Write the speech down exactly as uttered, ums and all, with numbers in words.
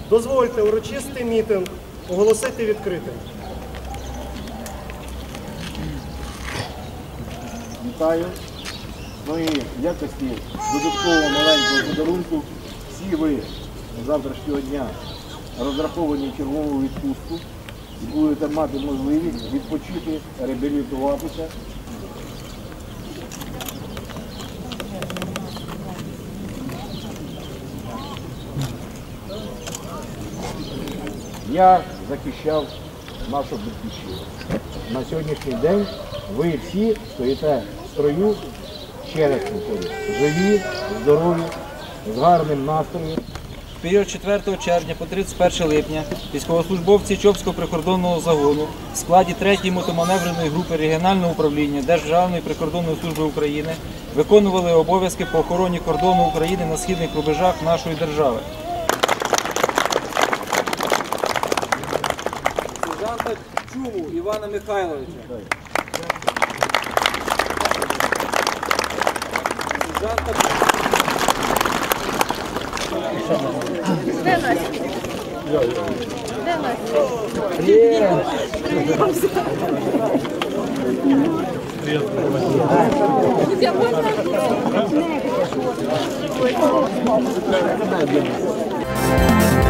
Дозвольте урочистий мітинг оголосити відкритим. Вітаю. Ну і в якості додаткового маленького подарунку всі ви з завтрашнього дня розраховані в чергову відпустку і будете мати можливість відпочити, реабілітуватися. Я захищав нашу батьківщину. На сьогоднішній день ви всі стоїте в строю, ще раз повторюю, живі, здорові, з гарним настроєм. В період з четвертого червня по тридцять перше липня військовослужбовці Чопського прикордонного загону в складі третьої мотоманевреної групи регіонального управління Державної прикордонної служби України виконували обов'язки по охороні кордону України на східних рубежах нашої держави. Сержанта Чуму Івана Михайловича. Сержанта Де Настя? Де Настя? Привет! Я можна?